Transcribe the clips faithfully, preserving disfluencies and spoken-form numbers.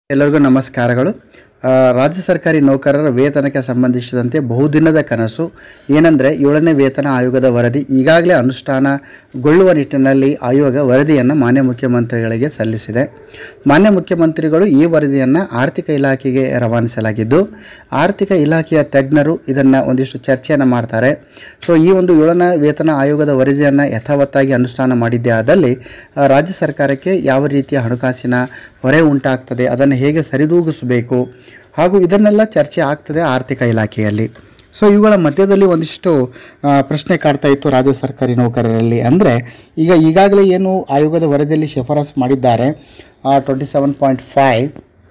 ಎಲ್ಲರಿಗೂ ನಮಸ್ಕಾರಗಳು. ರಾಜ್ಯ ಸರ್ಕಾರಿ ನೌಕರರ ವೇತನಕ್ಕೆ ಸಂಬಂಧಿಸಿದಂತೆ ಬಹುದಿನದ ಕನಸು ಏನಂದರೆ ಏಳನೇ ವೇತನ ಆಯೋಗದ ವರದಿ ಈಗಾಗಲೇ ಅನುಷ್ಠಾನಗೊಳ್ಳುವ ನಿಟ್ಟಿನಲ್ಲಿ ಆಯೋಗ ವರದಿಯನ್ನು ಮಾನ್ಯ ಮುಖ್ಯಮಂತ್ರಿಗಳಿಗೆ ಸಲ್ಲಿಸಿದೆ. ಮಾನ್ಯ ಮುಖ್ಯಮಂತ್ರಿಗಳು ಈ ವರದಿಯನ್ನು ಆರ್ಥಿಕ ಇಲಾಖೆಗೆ ರವಾನಿಸಲಾಗಿದ್ದು, ಆರ್ಥಿಕ ಇಲಾಖೆಯ ತಜ್ಞರು ಇದನ್ನು ಒಂದಿಷ್ಟು ಚರ್ಚೆಯನ್ನು ಮಾಡ್ತಾರೆ. ಸೊ ಈ ಒಂದು ಏಳನೇ ವೇತನ ಆಯೋಗದ ವರದಿಯನ್ನು ಯಥಾವತ್ತಾಗಿ ಅನುಷ್ಠಾನ ಮಾಡಿದ್ದೇ ಆದಲ್ಲಿ ರಾಜ್ಯ ಸರ್ಕಾರಕ್ಕೆ ಯಾವ ರೀತಿಯ ಹಣಕಾಸಿನ ಹೊರೆ ಉಂಟಾಗ್ತದೆ, ಅದನ್ನು ಹೇಗೆ ಸರಿದೂಗಿಸಬೇಕು ಹಾಗೂ ಇದನ್ನೆಲ್ಲ ಚರ್ಚೆ ಆಗ್ತದೆ ಆರ್ಥಿಕ ಇಲಾಖೆಯಲ್ಲಿ. ಸೊ ಇವುಗಳ ಮಧ್ಯದಲ್ಲಿ ಒಂದಿಷ್ಟು ಪ್ರಶ್ನೆ ಕಾಡ್ತಾ ಇತ್ತು ರಾಜ್ಯ ಸರ್ಕಾರಿ ನೌಕರರಲ್ಲಿ. ಅಂದರೆ ಈಗ ಈಗಾಗಲೇ ಏನು ಆಯೋಗದ ವರದಿಯಲ್ಲಿ ಶಿಫಾರಸು ಮಾಡಿದ್ದಾರೆ ಟ್ವೆಂಟಿ ಸೆವೆನ್ ಪಾಯಿಂಟ್ ಫೈವ್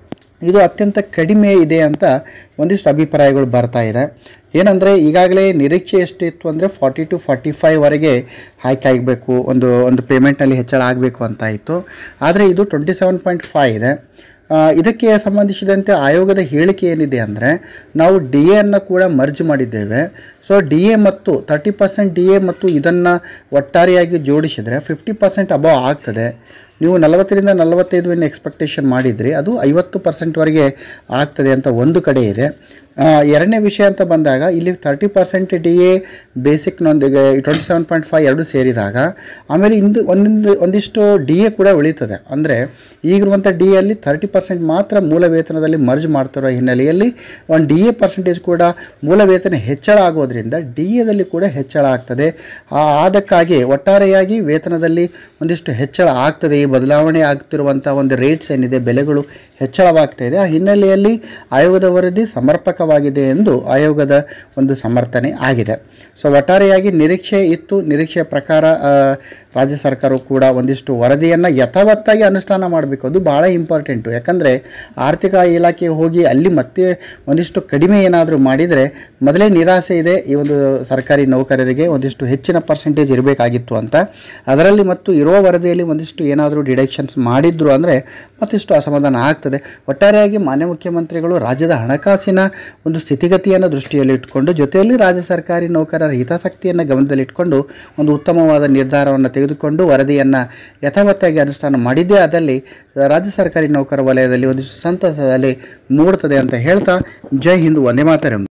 ಇದು ಅತ್ಯಂತ ಕಡಿಮೆ ಇದೆ ಅಂತ ಒಂದಿಷ್ಟು ಅಭಿಪ್ರಾಯಗಳು ಬರ್ತಾ ಇದೆ. ಏನಂದರೆ ಈಗಾಗಲೇ ನಿರೀಕ್ಷೆ ಎಷ್ಟಿತ್ತು ಅಂದರೆ ಫಾರ್ಟಿ ಟು ಫಾರ್ಟಿ ಫೈವ್ವರೆಗೆ ಹೈಕ್ ಆಗಬೇಕು, ಒಂದು ಒಂದು ಪೇಮೆಂಟ್ನಲ್ಲಿ ಹೆಚ್ಚಳ ಆಗಬೇಕು ಅಂತ ಇತ್ತು. ಆದರೆ ಇದು ಟ್ವೆಂಟಿ ಸೆವೆನ್ ಪಾಯಿಂಟ್ ಫೈವ್ ಇದೆ. ಇದಕ್ಕೆ ಸಂಬಂಧಿಸಿದಂತೆ ಆಯೋಗದ ಹೇಳಿಕೆ ಏನಿದೆ ಅಂದರೆ ನಾವು ಡಿ ಎನ್ನು ಕೂಡ ಮರ್ಜ್ ಮಾಡಿದ್ದೇವೆ. ಸೊ ಡಿ ಎ ಮತ್ತು ತರ್ಟಿ ಪರ್ಸೆಂಟ್ ಡಿ ಎ ಮತ್ತು ಇದನ್ನು ಒಟ್ಟಾರೆಯಾಗಿ ಜೋಡಿಸಿದರೆ ಫಿಫ್ಟಿ ಪರ್ಸೆಂಟ್ ಅಬೌವ್ ಆಗ್ತದೆ. ನೀವು ನಲವತ್ತರಿಂದ ನಲವತ್ತೈದು ಏನು ಎಕ್ಸ್ಪೆಕ್ಟೇಷನ್ ಮಾಡಿದ್ರಿ ಅದು ಐವತ್ತು ಪರ್ಸೆಂಟ್ವರೆಗೆ ಆಗ್ತದೆ ಅಂತ ಒಂದು ಕಡೆ ಇದೆ. ಎರಡನೇ ವಿಷಯ ಅಂತ ಬಂದಾಗ ಇಲ್ಲಿ ತರ್ಟಿ ಪರ್ಸೆಂಟ್ ಡಿ ಎ ಬೇಸಿಕ್ನೊಂದಿಗೆ ಟ್ವೆಂಟಿ ಸೆವೆನ್ ಪಾಯಿಂಟ್ ಫೈವ್ ಎರಡು ಸೇರಿದಾಗ ಆಮೇಲೆ ಇಂದು ಒಂದೊಂದು ಒಂದಿಷ್ಟು ಡಿ ಎ ಕೂಡ ಉಳಿತದೆ. ಅಂದರೆ ಈಗಿರುವಂಥ ಡಿ ಎಲ್ಲಿ ತರ್ಟಿ ಪರ್ಸೆಂಟ್ ಮಾತ್ರ ಮೂಲ ವೇತನದಲ್ಲಿ ಮರ್ಜ್ ಮಾಡ್ತಿರೋ ಹಿನ್ನೆಲೆಯಲ್ಲಿ ಒಂದು ಡಿ ಎ ಪರ್ಸೆಂಟೇಜ್ ಕೂಡ ಮೂಲ ವೇತನ ಹೆಚ್ಚಳ ಆಗೋದ್ರಿಂದ ಡಿ ಎದಲ್ಲಿ ಕೂಡ ಹೆಚ್ಚಳ ಆಗ್ತದೆ. ಅದಕ್ಕಾಗಿ ಒಟ್ಟಾರೆಯಾಗಿ ವೇತನದಲ್ಲಿ ಒಂದಿಷ್ಟು ಹೆಚ್ಚಳ ಆಗ್ತದೆ. ಈ ಬದಲಾವಣೆ ಆಗ್ತಿರುವಂಥ ಒಂದು ರೇಟ್ಸ್ ಏನಿದೆ, ಬೆಲೆಗಳು ಹೆಚ್ಚಳವಾಗ್ತಾ ಇದೆ. ಆ ಹಿನ್ನೆಲೆಯಲ್ಲಿ ಆಯೋಗದ ವರದಿ ಸಮರ್ಪಕವಾಗಿದೆ ಎಂದು ಆಯೋಗದ ಒಂದು ಸಮರ್ಥನೆ ಆಗಿದೆ. ಸೊ ಒಟ್ಟಾರೆಯಾಗಿ ನಿರೀಕ್ಷೆ ಇತ್ತು, ನಿರೀಕ್ಷೆಯ ಪ್ರಕಾರ ರಾಜ್ಯ ಸರ್ಕಾರವು ಕೂಡ ಒಂದಿಷ್ಟು ವರದಿಯನ್ನು ಯಥಾವತ್ತಾಗಿ ಅನುಷ್ಠಾನ ಮಾಡಬೇಕು. ಅದು ಭಾಳ ಇಂಪಾರ್ಟೆಂಟು. ಯಾಕಂದರೆ ಆರ್ಥಿಕ ಇಲಾಖೆ ಹೋಗಿ ಅಲ್ಲಿ ಮತ್ತೆ ಒಂದಿಷ್ಟು ಕಡಿಮೆ ಏನಾದರೂ ಮಾಡಿದರೆ ಮೊದಲೇ ನಿರಾಸೆ ಇದೆ ಈ ಒಂದು ಸರ್ಕಾರಿ ನೌಕರರಿಗೆ, ಒಂದಿಷ್ಟು ಹೆಚ್ಚಿನ ಪರ್ಸೆಂಟೇಜ್ ಇರಬೇಕಾಗಿತ್ತು ಅಂತ. ಅದರಲ್ಲಿ ಮತ್ತು ಇರುವ ವರದಿಯಲ್ಲಿ ಒಂದಿಷ್ಟು ಏನಾದರೂ ಡಿಡಕ್ಷನ್ಸ್ ಮಾಡಿದ್ರು ಅಂದರೆ ಮತ್ತಿಷ್ಟು ಅಸಮಾಧಾನ ಆಗ್ತದೆ. ಒಟ್ಟಾರೆಯಾಗಿ ಮಾನ್ಯ ಮುಖ್ಯಮಂತ್ರಿಗಳು ರಾಜ್ಯದ ಹಣಕಾಸಿನ ಒಂದು ಸ್ಥಿತಿಗತಿಯನ್ನು ದೃಷ್ಟಿಯಲ್ಲಿಟ್ಟುಕೊಂಡು ಜೊತೆಯಲ್ಲಿ ರಾಜ್ಯ ಸರ್ಕಾರಿ ನೌಕರರ ಹಿತಾಸಕ್ತಿಯನ್ನು ಗಮನದಲ್ಲಿಟ್ಟುಕೊಂಡು ಒಂದು ಉತ್ತಮವಾದ ನಿರ್ಧಾರವನ್ನು ತೆಗೆದುಕೊಂಡು ವರದಿಯನ್ನು ಯಥಾವತ್ತಾಗಿ ಅನುಷ್ಠಾನ ಮಾಡಿದ್ದೇ ಆದಲ್ಲಿ ರಾಜ್ಯ ಸರ್ಕಾರಿ ನೌಕರ ವಲಯದಲ್ಲಿ ಒಂದಿಷ್ಟು ಸಂತಸದಲ್ಲಿ ಮೂಡುತ್ತದೆ ಅಂತ ಹೇಳ್ತಾ ಜೈ ಹಿಂದ್, ವಂದೇ ಮಾತರಂ.